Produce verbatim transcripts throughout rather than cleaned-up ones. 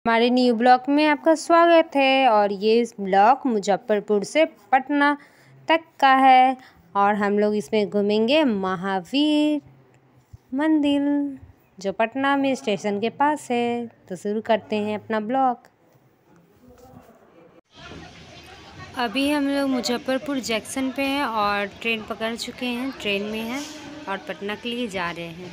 हमारे new blog में आपका स्वागत है। और ये ब्लॉग मुजफ्फरपुर से पटना तक का है और हम लोग इसमें घूमेंगे महावीर मंदिर जो पटना में स्टेशन के पास है। तो शुरू करते हैं अपना ब्लॉग। अभी हम लोग मुजफ्फरपुर जंक्शन पे हैं और ट्रेन पकड़ चुके हैं, ट्रेन में हैं और पटना के लिए जा रहे हैं।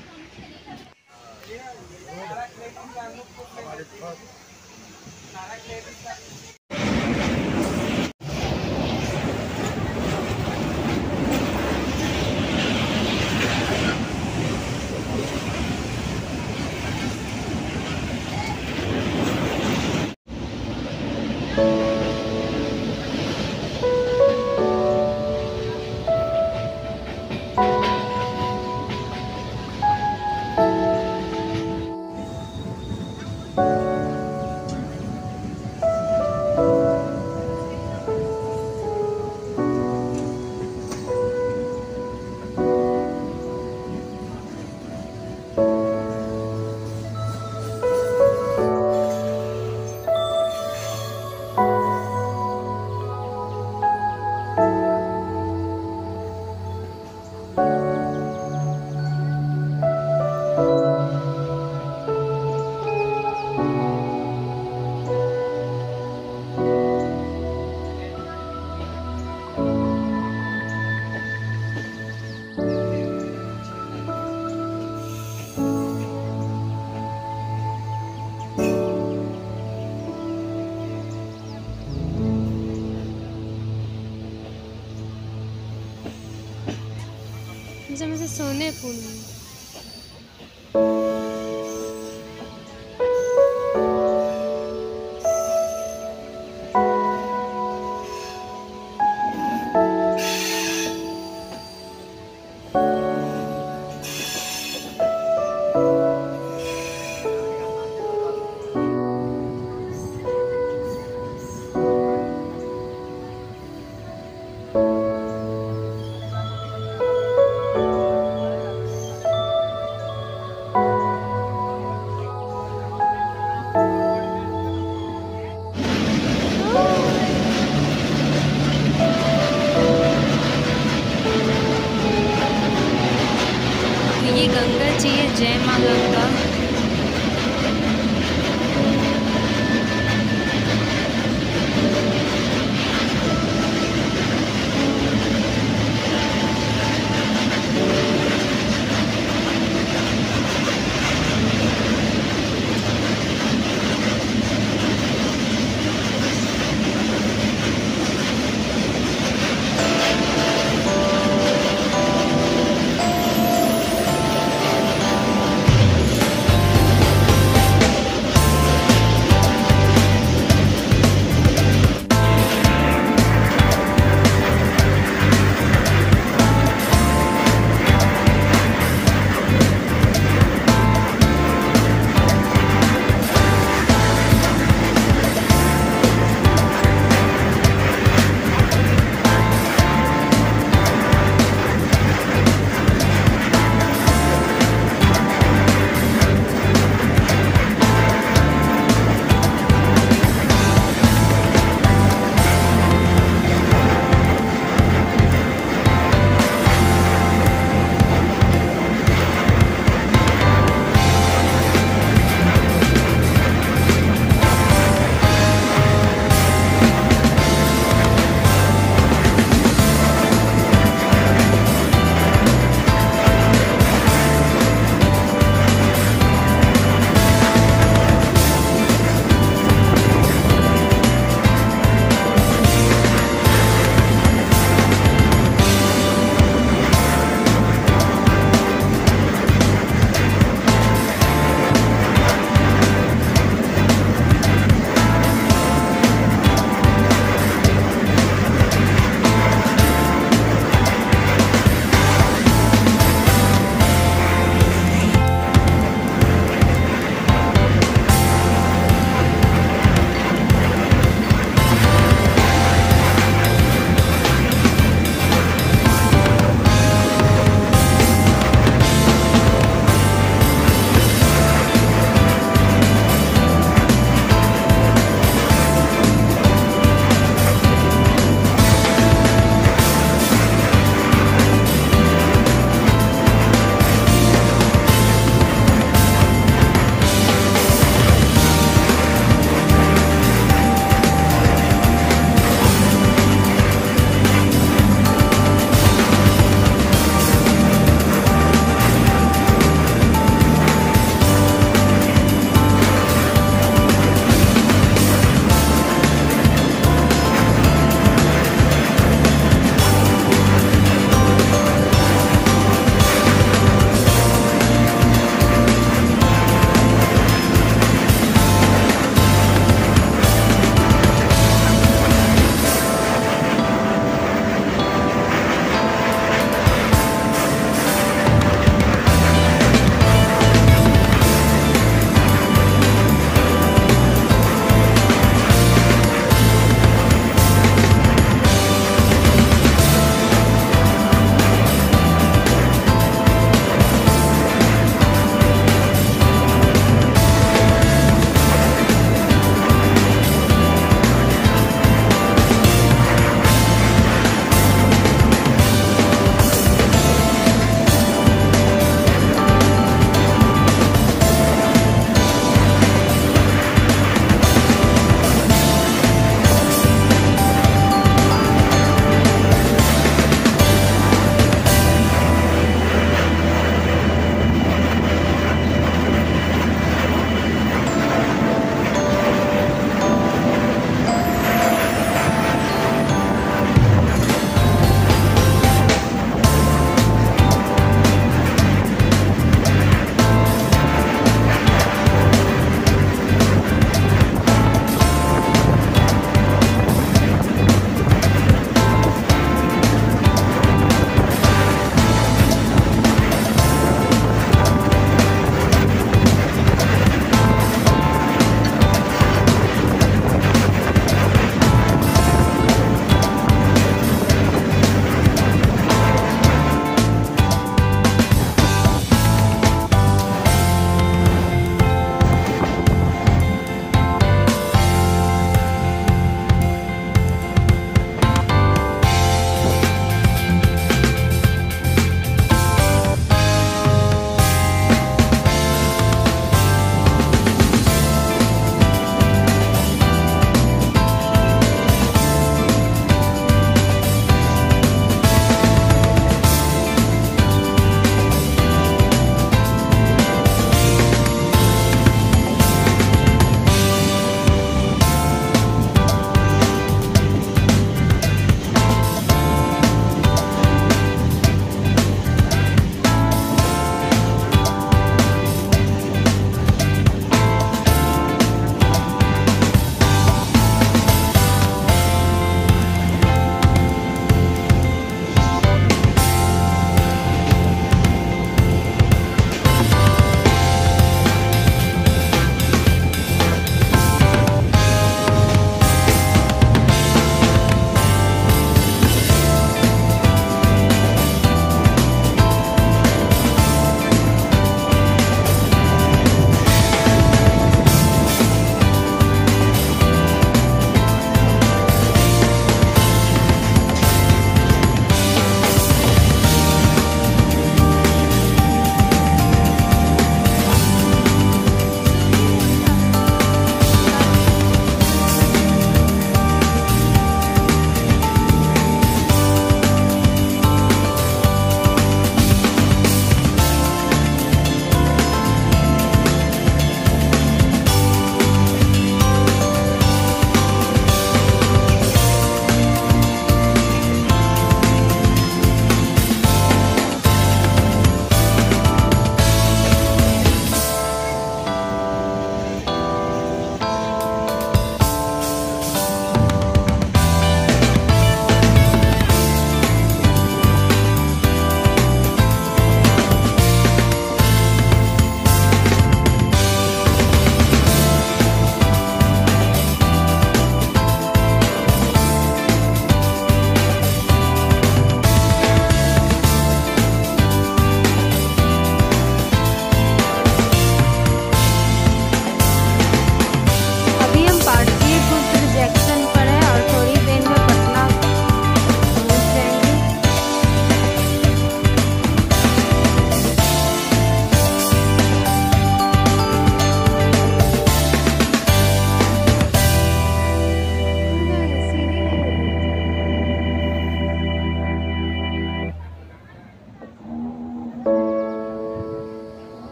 मुझे मुझे सोने पुल ये गंगा जी है। जय माँ गंगा।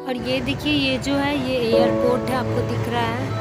और ये देखिए, ये जो है ये एयरपोर्ट है, आपको दिख रहा है।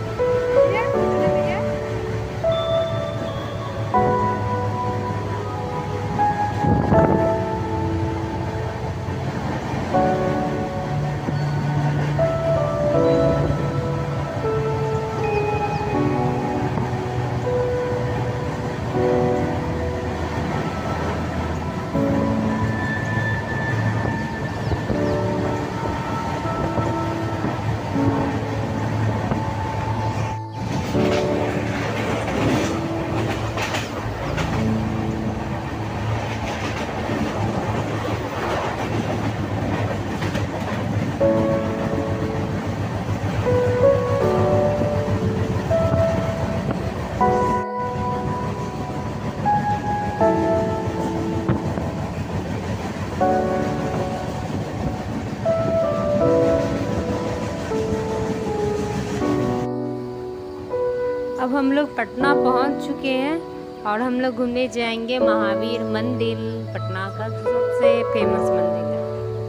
अब हम लोग पटना पहुंच चुके हैं और हम लोग घूमने जाएंगे महावीर मंदिर। पटना का सबसे फेमस मंदिर है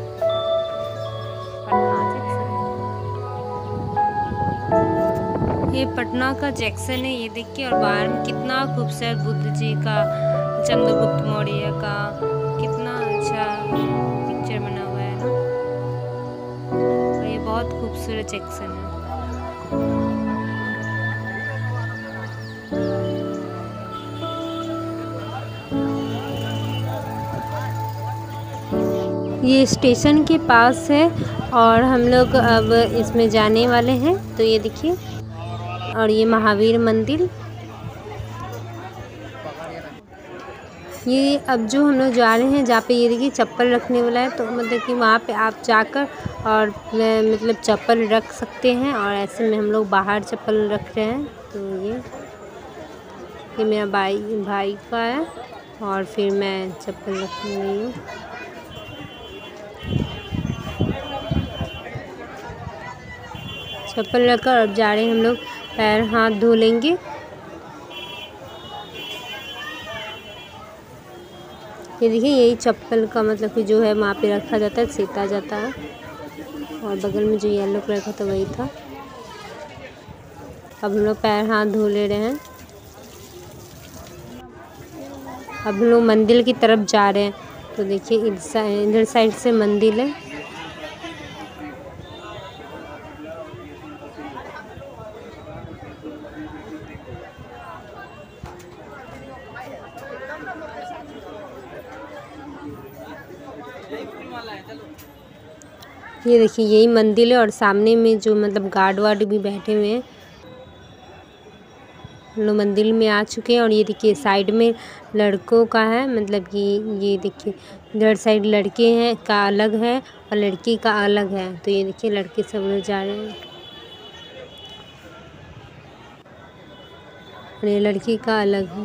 पटना जंक्शन। ये पटना का जंक्शन है, ये देखिए। और बाहर में कितना खूबसूरत बुद्ध जी का, चंद्रगुप्त मौर्य का कितना अच्छा पिक्चर बना हुआ है ना। और ये बहुत खूबसूरत जंक्शन है। ये स्टेशन के पास है और हम लोग अब इसमें जाने वाले हैं। तो ये देखिए, और ये महावीर मंदिर। ये अब जो हम लोग जा रहे हैं, जहाँ पे ये देखिए चप्पल रखने वाला है, तो मतलब कि वहाँ पे आप जाकर और मतलब चप्पल रख सकते हैं। और ऐसे में हम लोग बाहर चप्पल रख रहे हैं। तो ये ये मेरा भाई भाई का है और फिर मैं चप्पल रख रही हूँ। चप्पल रखकर अब जा रहे हैं हम लोग, पैर हाथ धो लेंगे। ये देखिए, यही चप्पल का मतलब कि जो है वहाँ पे रखा जाता है, सीता जाता है। और बगल में जो येलो कलर का था वही था। अब हम लोग पैर हाथ धो ले रहे हैं। अब हम लोग मंदिर की तरफ जा रहे हैं। तो देखिए, इधर साइड से मंदिर है। ये देखिए, यही मंदिर है और सामने में जो मतलब गार्ड वार्ड भी बैठे हुए हैं। हम लोग मंदिर में आ चुके हैं और ये देखिए साइड में लड़कों का है, मतलब कि ये देखिए इधर साइड लड़के हैं का अलग है और लड़की का अलग है। तो ये देखिए लड़के सब लोग जा रहे हैं और ये लड़की का अलग है।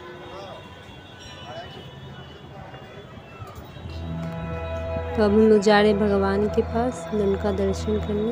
तो अब हम लोग जा रहे हैं भगवान के पास, उनका दर्शन करने।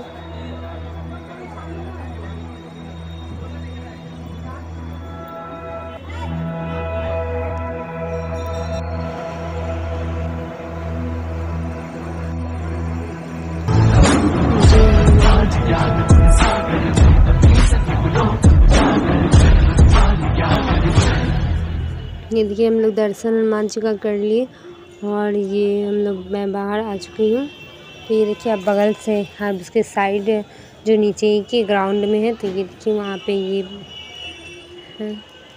ये देखिए, हम लोग दर्शन हनुमान जी का कर लिए और ये हम लोग मैं बाहर आ चुकी हूँ। तो ये देखिए, अब बगल से हाँ उसके साइड जो नीचे के ग्राउंड में है, तो ये देखिए वहाँ पे ये है,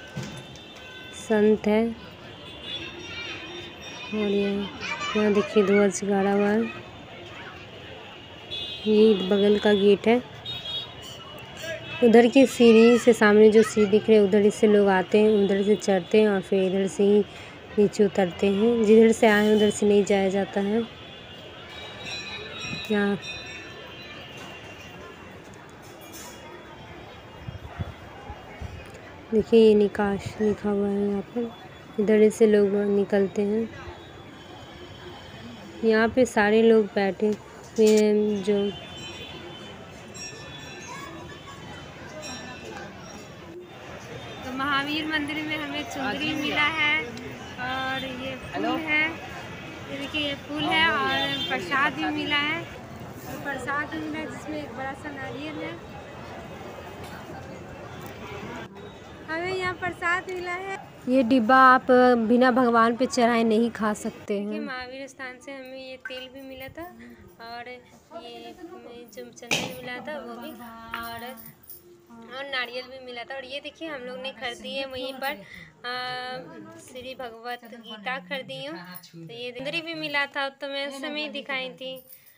संत है। और ये यहाँ देखिए ध्वज गाड़ा हुआ है। ये बगल का गेट है। उधर की सीढ़ी से सामने जो सीढ़ी दिख रही है, उधर से लोग आते हैं, उधर से चढ़ते हैं और फिर इधर से ही नीचे उतरते हैं। जिधर से आए हैं उधर से नहीं जाया जाता है। यहाँ देखिए, ये निकाश लिखा हुआ है यहाँ पर। इधर से लोग निकलते हैं। यहाँ पे सारे लोग बैठे हुए हैं। जो तो महावीर मंदिर में हमें चुंदरी मिला है और ये फूल है। ये देखिए, ये फूल है और प्रसाद भी मिला है। प्रसाद मिला जिसमें एक बड़ा सा नारियल है। हमें यहाँ प्रसाद मिला है। ये डिब्बा आप बिना भगवान पे चढ़ाए नहीं खा सकते हैं। महावीर स्थान से हमें ये तेल भी मिला था और ये जो चंदन मिला था वो भी, और और नारियल भी मिला था। और ये देखिए हम लोग ने खरीदी है वहीं पर श्री भगवत गीता खरीदी हूँ। तो ये सुंदरी भी मिला था तो मैं उस समय ही दिखाई थी।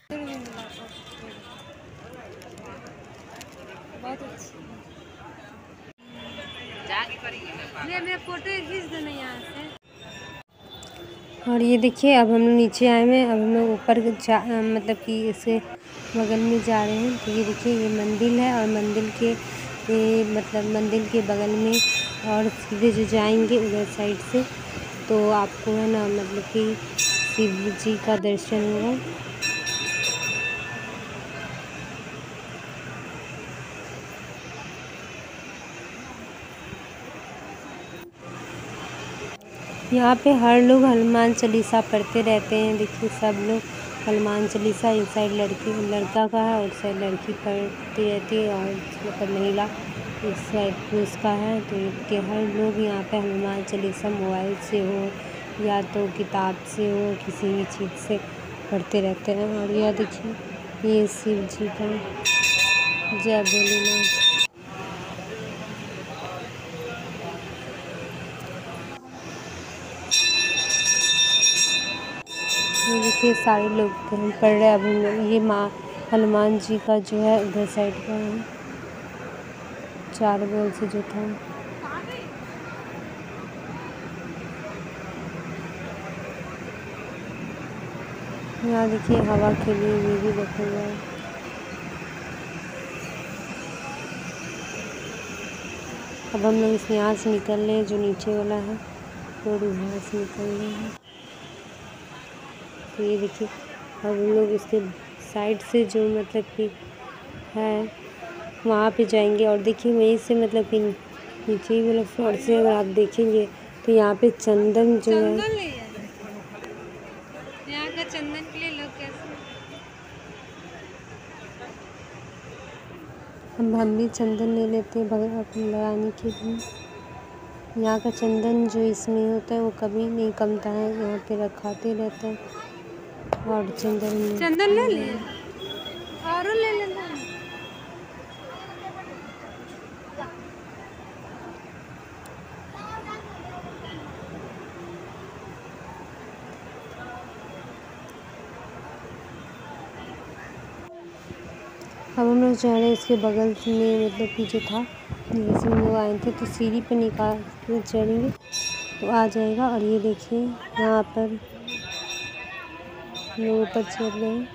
बहुत अच्छी। ये मेरा फोटो खींच देना यहाँ से। और ये देखिए अब हम लोग नीचे आए हैं। अब हम लोग ऊपर जा मतलब कि इसके बगल में जा रहे हैं। तो ये देखिए ये मंदिर है और मंदिर के ये मतलब मंदिर के बगल में और सीधे जो जाएंगे उधर साइड से तो आपको है ना मतलब कि शिव जी का दर्शन होगा। यहाँ पे हर लोग हनुमान चालीसा पढ़ते रहते हैं। देखिए सब लोग हनुमान चालीसा, एक साइड लड़की लड़का का है और एक साइड लड़की पढ़ती रहती है और मतलब महिला इस साइड पुरुष का है। तो ये हर लोग यहाँ पे हनुमान चालीसा मोबाइल से हो या तो किताब से हो किसी भी चीज़ से पढ़ते रहते हैं। और यह देखिए ये शिव जी का जय भोलेनाथ। ये देखिए सारे लोग पढ़ रहे हैं। अब हम लोग ये माँ हनुमान जी का जो है उधर साइड का है चार गोल से जो था। यहाँ देखिए हवा के लिए ये भी रखा हुआ है। अब हम लोग इस यहाँ से निकल रहे हैं, जो नीचे वाला है रोड यहाँ से निकल रहे हैं। तो ये देखिए अब हम लोग इसके साइड से जो मतलब कि है वहाँ पे जाएंगे। और देखिए वहीं से मतलब कि नीचे ही वाला फ्लोर से अगर आप देखेंगे तो यहाँ पे चंदन जो है यहाँ का चंदन के लिए लोग कैसे हम हम भी चंदन ले लेते हैं भगवान लगाने के लिए। यहाँ का चंदन जो इसमें होता है वो कभी नहीं कमता है। यहाँ पे रखाते रहते हैं और चंदन चंदन ले ले और ले लेना। अब हम लोग जा रहे हैं इसके बगल में मतलब कि जो था जैसे हम लोग आए थे तो सीढ़ी पे निकाल के चढ़ेंगे तो आ जाएगा। और ये देखिए यहाँ पर लोग ऊपर चढ़ रहे हैं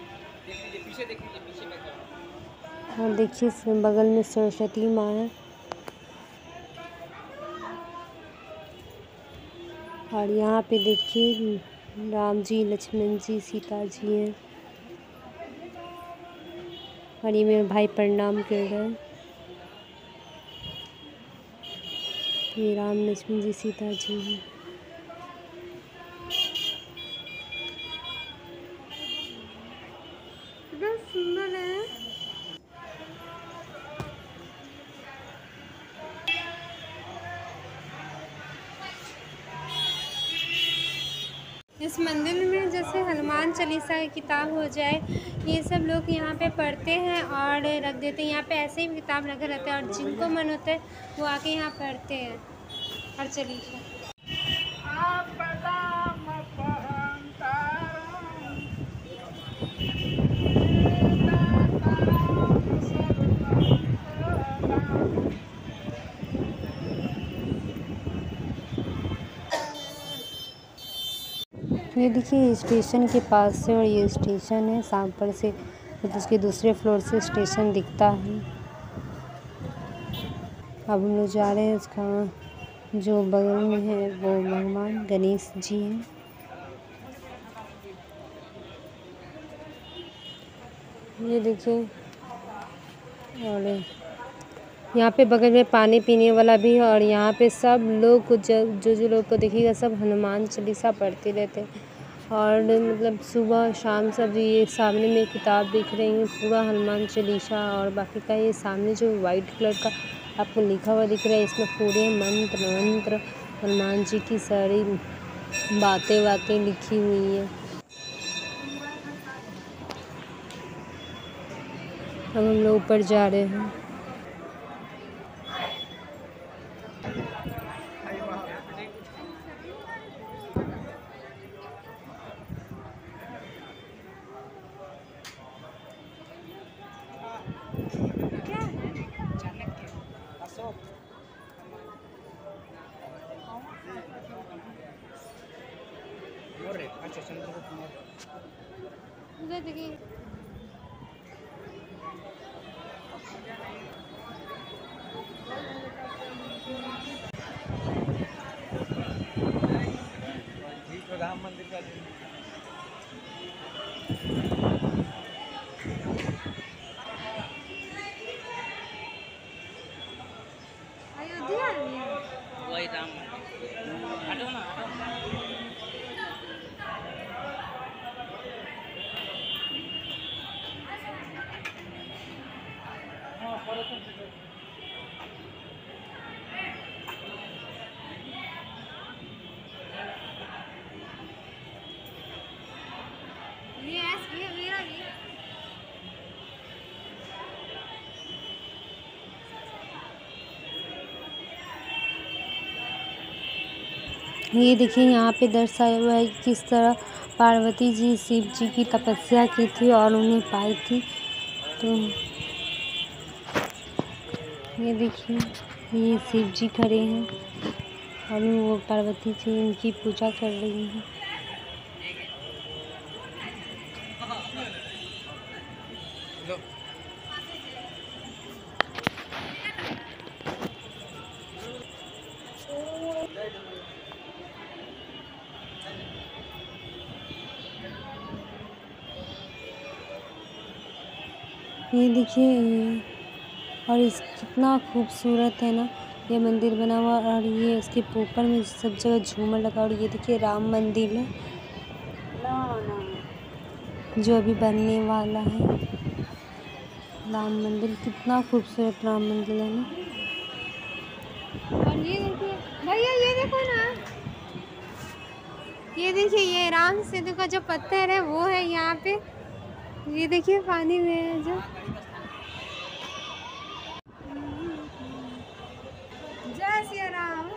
और देखिए बगल में सरस्वती माँ है और यहाँ पे देखिए राम जी, लक्ष्मण जी, सीता जी हैं। और ये मेरे भाई प्रणाम कर रहे हैं। ये राम, लक्ष्मण जी, सीता जी हैं। कितना सुंदर है। इस मंदिर में जैसे हनुमान चालीसा की किताब हो जाए ये सब लोग यहाँ पे पढ़ते हैं और रख देते हैं। यहाँ पे ऐसे ही किताब रखे रहते हैं और जिनको मन होता है वो आके यहाँ पढ़ते हैं हर चालीसा। ये देखिए स्टेशन के पास से और ये स्टेशन है सांपर से मतलब उसके दूसरे फ्लोर से स्टेशन दिखता है। अब हम लोग जा रहे हैं इसका जो बगल में है वो भगवान गणेश जी हैं। ये देखिए और यहाँ पे बगल में पानी पीने वाला भी है और यहाँ पे सब लोग को जो जो लोग को देखिएगा सब हनुमान चालीसा पढ़ते रहते हैं और मतलब सुबह शाम सब ये सामने में किताब दिख रही है, पूरा हनुमान चालीसा और बाकी का ये सामने जो वाइट कलर का आपको लिखा हुआ दिख रहा है, इसमें पूरे मंत्र मंत्र हनुमान जी की सारी बातें बातें लिखी हुई है। अब हम लोग ऊपर जा रहे हैं। उधर देखिए राम मंदिर का अयोध्या वही राम हटो ना ये ऐसे ये मेरा भी ये देखिए यहाँ पे दर्शाया हुआ है कि किस तरह पार्वती जी शिव जी की तपस्या की थी और उन्हें पाई थी। तो ये देखिए ये शिव जी खड़े हैं और वो पार्वती जी इनकी पूजा कर रही हैं। ये देखिए ये और इस कितना खूबसूरत है ना ये मंदिर बना हुआ और ये उसके ऊपर में सब जगह झूमर लगा और ये देखिए राम मंदिर है जो अभी बनने वाला है। राम मंदिर कितना खूबसूरत राम मंदिर है ना। और ये देखिए भैया ये देखो ना, ये देखिए ये राम सेतु का जो पत्थर है वो है यहाँ पे। ये देखिए पानी में है जो। जय श्री राम।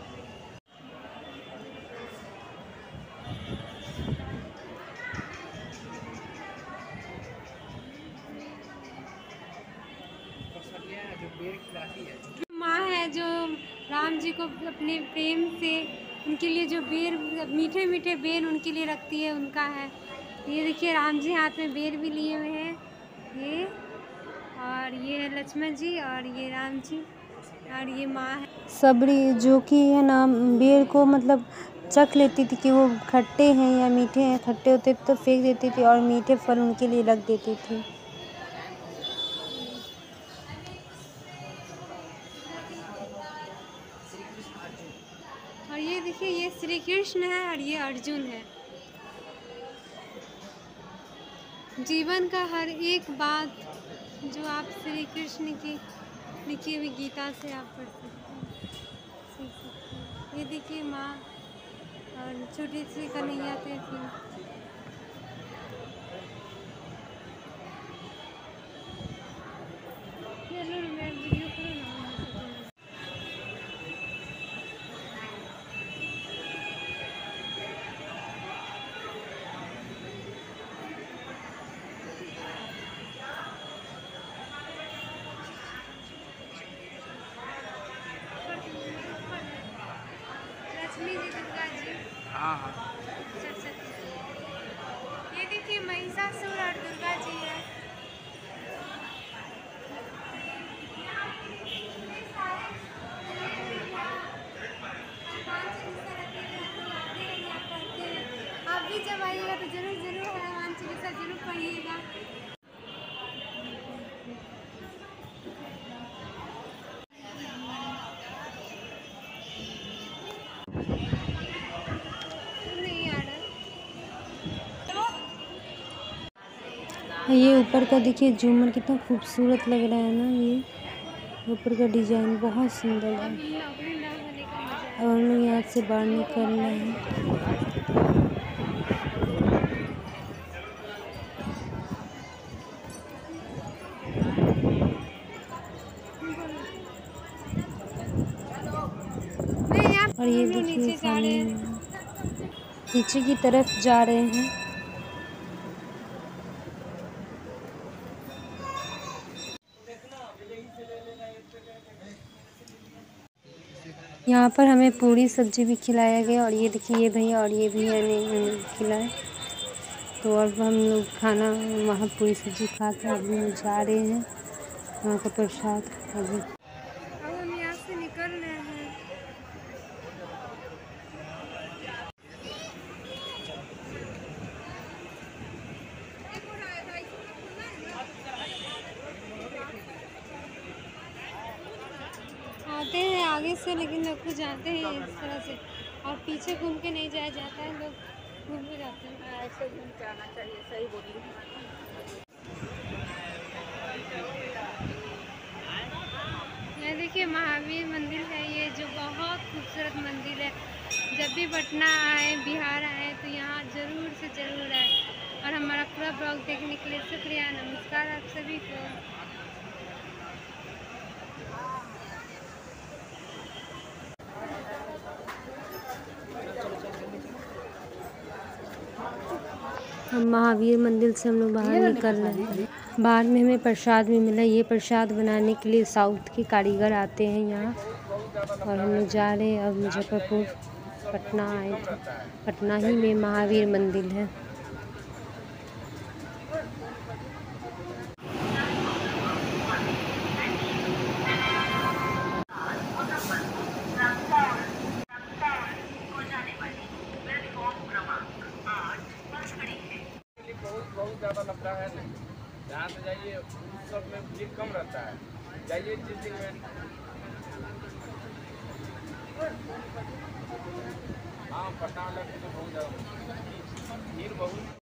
माँ है जो राम जी को अपने प्रेम से उनके लिए जो बेर मीठे मीठे बेर उनके लिए रखती है, उनका है। ये देखिए राम जी हाथ में बेर भी लिए हुए हैं ये, और ये है लक्ष्मण जी और ये राम जी और ये माँ है सबरी जो कि है ना बेर को मतलब चख लेती थी कि वो खट्टे हैं या मीठे हैं। खट्टे होते तो फेंक देती थी और मीठे फल उनके लिए रख देती थी। और ये देखिए ये श्री कृष्ण है और ये अर्जुन है। जीवन का हर एक बात जो आप श्री कृष्ण की लिखी हुई गीता से आप पढ़ सकते हैं, सीख सकते हैं। ये देखिए माँ और छोटी सी कन्हैया थे फिर मैं वीडियो करूँ ना। लक्ष्मी जी दुर्गा जी हाँ हाँ सरस्वती। ये देखिए महिषासुर और दुर्गा जी है। आप भी जब आइएगा तो जरूर जरूर हनुमान चालीसा जरूर पढ़िएगा। ये ऊपर का देखिए झूमर कितना खूबसूरत लग रहा है ना। ये ऊपर का डिजाइन बहुत सुंदर है। और हम लोग यहाँ से बाहर निकल रहे हैं। और ये देखिए सामने नीचे की तरफ जा रहे हैं। यहाँ पर हमें पूरी सब्जी भी खिलाया गया। और ये देखिए ये भैया और ये भैया ने खिलाए। तो अब हम लोग खाना वहाँ पूरी सब्जी खा कर अभी हम जा रहे हैं वहाँ का प्रसाद। अभी अब हम यहाँ से निकल रहे हैं। आते हैं आगे से, लेकिन लोग को जाते हैं इस तरह से। और पीछे घूम के नहीं जाया जाता है, लोग घूम के जाते हैं। ऐसे घूम के आना चाहिए, सही बोली। ये देखिए महावीर मंदिर है ये, जो बहुत खूबसूरत मंदिर है। जब भी पटना आए, बिहार आए तो यहाँ ज़रूर से ज़रूर आए। और हमारा पूरा ब्लॉग देखने के लिए शुक्रिया। नमस्कार आप सभी को। हम महावीर मंदिर से हम लोग बाहर निकल रहे हैं। बाहर में हमें प्रसाद भी मिला। ये प्रसाद बनाने के लिए साउथ के कारीगर आते हैं यहाँ। और हम लोग जा रहे हैं अब मुजफ्फरपुर। पटना आए थे, पटना ही में महावीर मंदिर है। बहुत ज़्यादा लंबा है नहीं, यहाँ से जाइए उस सब में भीड़ कम रहता है। जाइए जिस में हाँ पटना वाला बहुत ज़्यादा भीड़ बहुत